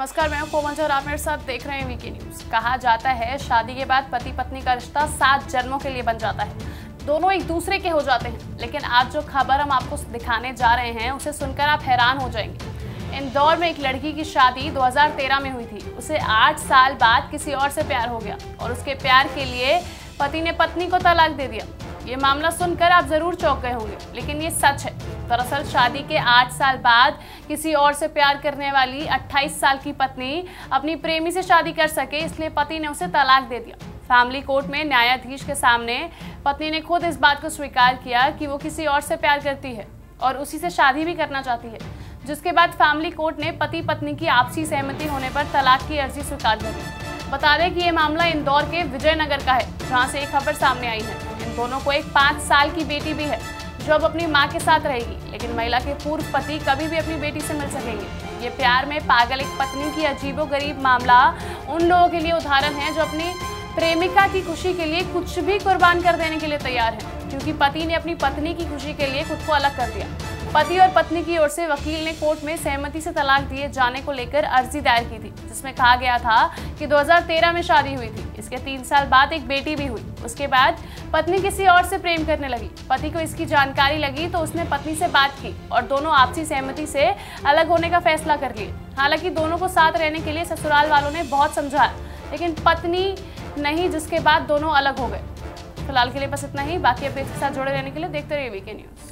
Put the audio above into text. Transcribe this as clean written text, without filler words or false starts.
नमस्कार, मैं हूं कोमल और आप मेरे साथ देख रहे हैं वीके न्यूज। कहा जाता है शादी के बाद पति पत्नी का रिश्ता 7 जन्मों के लिए बन जाता है। दोनों एक दूसरे के हो जाते हैं। लेकिन आज जो खबर हम आपको दिखाने जा रहे हैं उसे सुनकर आप हैरान हो जाएंगे। इंदौर में एक लड़की की शादी 2013 में हुई थी। उसे 8 साल बाद किसी और से प्यार हो गया और उसके प्यार के लिए पति ने पत्नी को तलाक दे दिया। ये मामला सुनकर आप जरूर चौंक गए होंगे, लेकिन ये सच है। दरअसल शादी के 8 साल बाद किसी और से प्यार करने वाली 28 साल की पत्नी अपनी प्रेमी से शादी कर सके, इसलिए पति ने उसे तलाक दे दिया। फैमिली कोर्ट में न्यायाधीश के सामने पत्नी ने खुद इस बात को स्वीकार किया कि वो किसी और से प्यार करती है और उसी से शादी भी करना चाहती है, जिसके बाद फैमिली कोर्ट ने पति पत्नी की आपसी सहमति होने पर तलाक की अर्जी स्वीकार कर ली। बता दें कि ये मामला इंदौर के विजयनगर का है, जहां से एक खबर सामने आई है। इन दोनों को एक 5 साल की बेटी भी है, जो अब अपनी मां के साथ रहेगी। लेकिन महिला के पूर्व पति कभी भी अपनी बेटी से मिल सकेंगे। ये प्यार में पागल एक पत्नी की अजीबोगरीब मामला उन लोगों के लिए उदाहरण है जो अपनी प्रेमिका की खुशी के लिए कुछ भी कुर्बान कर देने के लिए तैयार है, क्योंकि पति ने अपनी पत्नी की खुशी के लिए खुद को अलग कर दिया। पति और पत्नी की ओर से वकील ने कोर्ट में सहमति से तलाक दिए जाने को लेकर अर्जी दायर की थी, जिसमें कहा गया था कि 2013 में शादी हुई थी। इसके 3 साल बाद एक बेटी भी हुई। उसके बाद पत्नी किसी और से प्रेम करने लगी। पति को इसकी जानकारी लगी तो उसने पत्नी से बात की और दोनों आपसी सहमति से अलग होने का फैसला कर लिए। हालांकि दोनों को साथ रहने के लिए ससुराल वालों ने बहुत समझाया, लेकिन पत्नी नहीं, जिसके बाद दोनों अलग हो गए। फिलहाल के लिए बस इतना ही। बाकी अपडेट्स के साथ जुड़े रहने के लिए देखते रहिए वीके न्यूज।